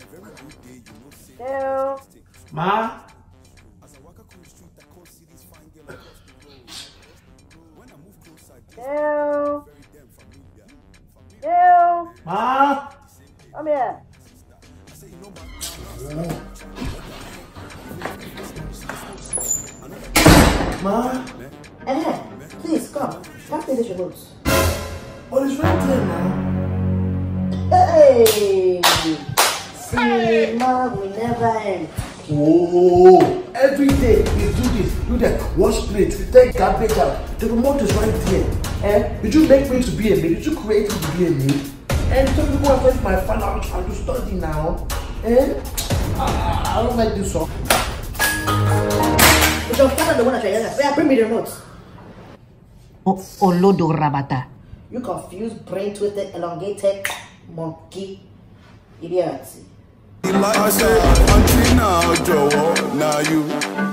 Hello. Ma? Hello. Hello. Ma? Come here. Ma? Please come. Pass me this remote. But it's right there, ma. Hey! Cinema will never end. Oh, every day you do this, do that, wash plates, take garbage out. The remote is right there. Did you make me to be a maid? Did you create me to be a maid? And some people are going to my father, I'm trying to study now. I don't like this song. Is your father the one that you're yelling at? Where, bring me the remote. Olodo Rabata. You confused, brain twisted, elongated, monkey, idiot. Like I said, until now, Joe, now you.